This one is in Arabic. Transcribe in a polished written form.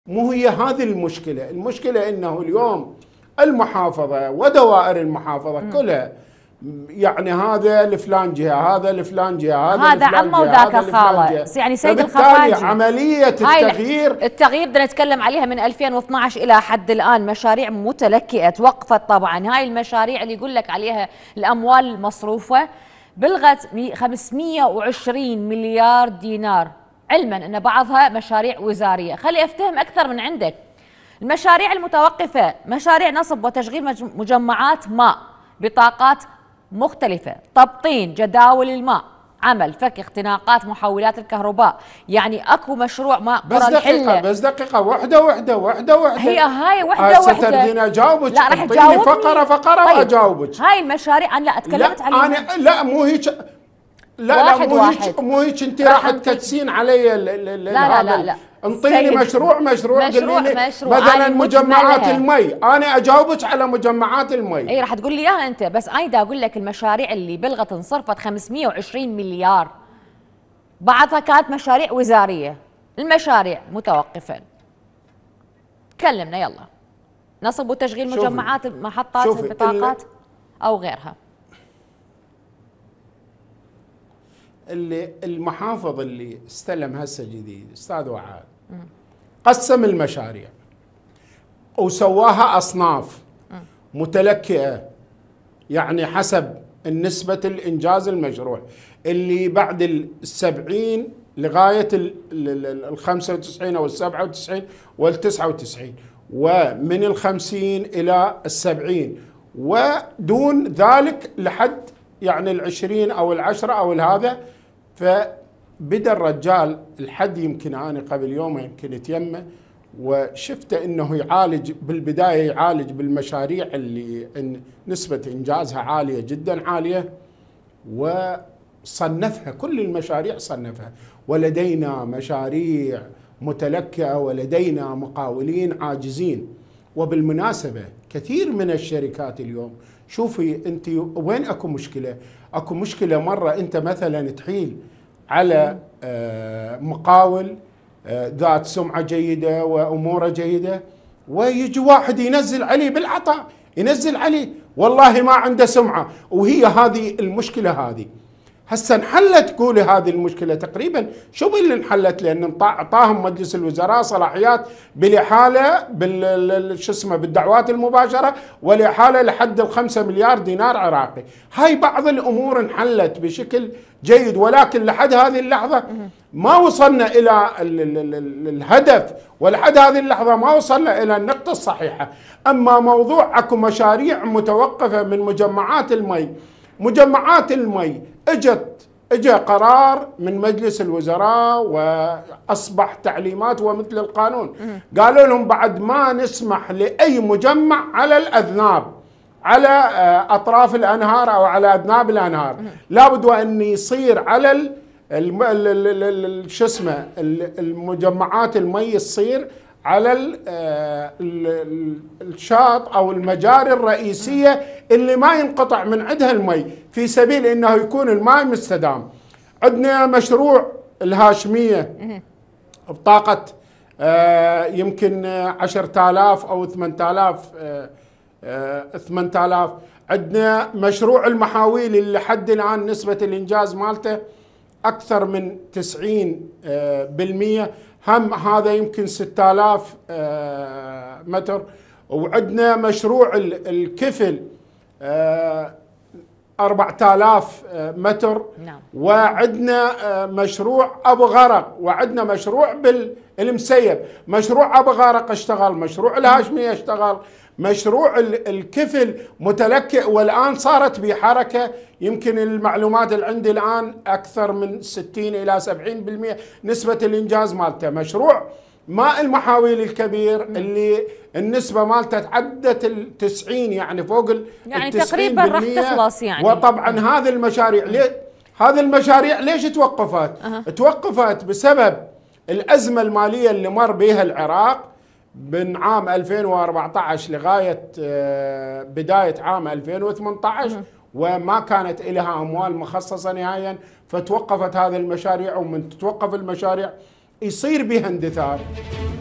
مو هي هذه المشكلة. المشكلة أنه اليوم المحافظة ودوائر المحافظة كلها يعني هذا لفلان جهة، هذا لفلان جهة، هذا عمه وذاك خاله. يعني سيد الخفاجي عملية التغيير بدنا نتكلم عليها من 2012 إلى حد الآن. مشاريع متلكئة توقفت طبعا. هاي المشاريع اللي يقول لك عليها الأموال المصروفة بلغت 520 مليار دينار، علما أن بعضها مشاريع وزارية. خلي أفتهم أكثر من عندك. المشاريع المتوقفة مشاريع نصب وتشغيل مجمعات ماء بطاقات مختلفة، تبطين جداول الماء، عمل فك اختناقات محولات الكهرباء. يعني اكو مشروع ماء قرى الحلة. بس دقيقة واحدة هي هاي واحدة ستردين اجاوبك. لا راح تجاوبني فقرة طيب. واجاوبك. هاي المشاريع انا لا اتكلمت عليها. انا لا مو هيك. لا مو هيك انت راح تكدسين علي. لا انطيني مشروع مثلا مجمعات المي. انا اجاوبك على مجمعات المي. اي راح تقول لي اياها انت، بس انا دا اقول لك المشاريع اللي بلغت انصرفت 520 مليار، بعضها كانت مشاريع وزاريه، المشاريع متوقفه. كلمنا يلا. نصب وتشغيل مجمعات محطات البطاقات او غيرها. اللي المحافظ اللي استلم هسه جديد استاذ وعاد قسم المشاريع وسواها اصناف متلكئه، يعني حسب النسبة الانجاز المشروع. اللي بعد ال70 لغايه ال95 او ال97 وال99، ومن ال50 الى ال70، ودون ذلك لحد يعني ال20 او ال10 او هذا. فبدا الرجال الحد يمكن انا قبل يوم يمكن يتيمه وشفته انه يعالج بالبدايه، يعالج بالمشاريع اللي نسبه انجازها عاليه جدا عاليه، وصنفها كل المشاريع صنفها. ولدينا مشاريع متلكئه ولدينا مقاولين عاجزين. وبالمناسبه كثير من الشركات اليوم، شوفي انت وين اكو مشكله؟ اكو مشكله مره انت مثلا تحيل على مقاول ذات سمعه جيده واموره جيده، ويجي واحد ينزل عليه بالعطاء، ينزل عليه والله ما عنده سمعه. وهي هذه المشكله. هذه هسه انحلت. تقولي هذه المشكله تقريبا شو اللي انحلت؟ لان اعطاهم مجلس الوزراء صلاحيات بالاحاله شو اسمه بالدعوات المباشره والاحاله لحد ال5 مليار دينار عراقي. هاي بعض الامور انحلت بشكل جيد، ولكن لحد هذه اللحظه ما وصلنا الى الهدف، ولحد هذه اللحظه ما وصلنا الى النقطه الصحيحه. اما موضوع اكو مشاريع متوقفه من مجمعات المي. مجمعات المي اجى قرار من مجلس الوزراء واصبح تعليمات ومثل القانون. قالوا لهم بعد ما نسمح لاي مجمع على الاذناب، على اطراف الانهار او على اذناب الانهار، لابد وان يصير على شو اسمه المجمعات المي تصير على الشاط او المجاري الرئيسيه اللي ما ينقطع من عندها المي، في سبيل انه يكون الماء مستدام. عندنا مشروع الهاشميه بطاقه يمكن 10,000 او 8,000. عندنا مشروع المحاويل اللي لحد الان نسبه الانجاز مالته اكثر من 90%. هم هذا يمكن 6,000 متر. وعندنا مشروع الكفل 4,000 متر. نعم. وعندنا مشروع ابو غرق، وعندنا مشروع بالمسيب. مشروع ابو غرق اشتغل، مشروع الهاشميه اشتغل، مشروع الكفل متلكئ والان صارت بحركه. يمكن المعلومات اللي عندي الان اكثر من 60 الى 70% نسبه الانجاز مالته. مشروع ماء المحاويل الكبير اللي النسبه مالته تعدت ال90، يعني فوق يعني تقريبا راح تخلص يعني. وطبعا هذه المشاريع ليش توقفت؟ توقفت بسبب الازمه الماليه اللي مر بها العراق من عام 2014 لغايه بدايه عام 2018، وما كانت لها اموال مخصصه نهائيا، فتوقفت هذه المشاريع. ومن تتوقف المشاريع يصير بها اندثار.